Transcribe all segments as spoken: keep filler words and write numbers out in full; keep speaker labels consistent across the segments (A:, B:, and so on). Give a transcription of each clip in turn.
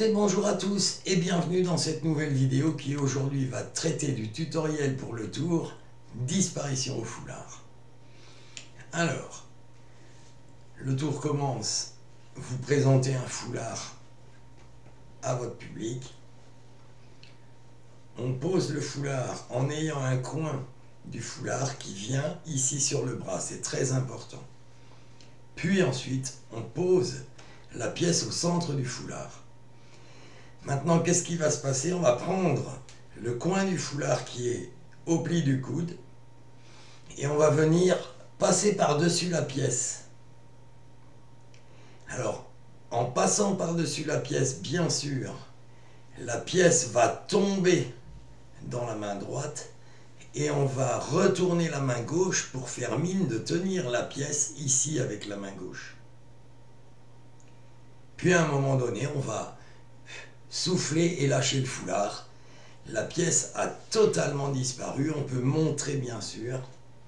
A: et bonjour à tous et bienvenue dans cette nouvelle vidéo qui aujourd'hui va traiter du tutoriel pour le tour disparition au foulard. Alors, le tour commence, vous présentez un foulard à votre public, on pose le foulard en ayant un coin du foulard qui vient ici sur le bras, c'est très important. Puis ensuite, on pose la pièce au centre du foulard. Maintenant, qu'est-ce qui va se passer? On va prendre le coin du foulard qui est au pli du coude et on va venir passer par-dessus la pièce. Alors, en passant par-dessus la pièce, bien sûr, la pièce va tomber dans la main droite et on va retourner la main gauche pour faire mine de tenir la pièce ici avec la main gauche. Puis à un moment donné, on va souffler et lâcher le foulard. La pièce a totalement disparu. On peut montrer bien sûr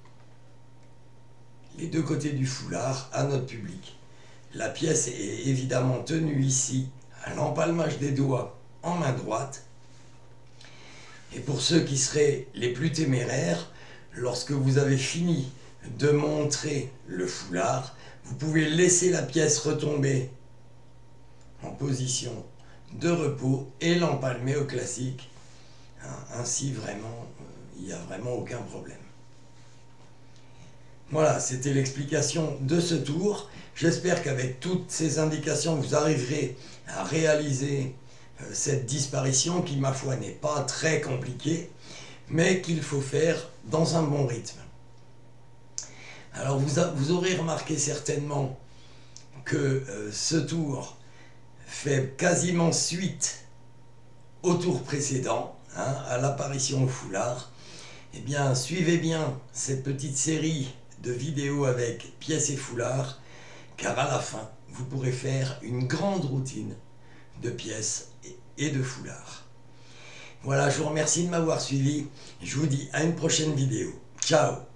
A: les deux côtés du foulard à notre public. La pièce est évidemment tenue ici à l'empalmage des doigts en main droite. Et pour ceux qui seraient les plus téméraires, lorsque vous avez fini de montrer le foulard, vous pouvez laisser la pièce retomber en position de repos et l'empalmer au classique. Ainsi, vraiment, il n'y a vraiment aucun problème. Voilà, c'était l'explication de ce tour. J'espère qu'avec toutes ces indications, vous arriverez à réaliser cette disparition qui, ma foi, n'est pas très compliquée, mais qu'il faut faire dans un bon rythme. Alors, vous, a, vous aurez remarqué certainement que euh, ce tour fait quasiment suite au tour précédent, hein, à l'apparition au foulard. Eh bien, suivez bien cette petite série de vidéos avec pièces et foulards, car à la fin, vous pourrez faire une grande routine de pièces et de foulards. Voilà, je vous remercie de m'avoir suivi. Je vous dis à une prochaine vidéo. Ciao!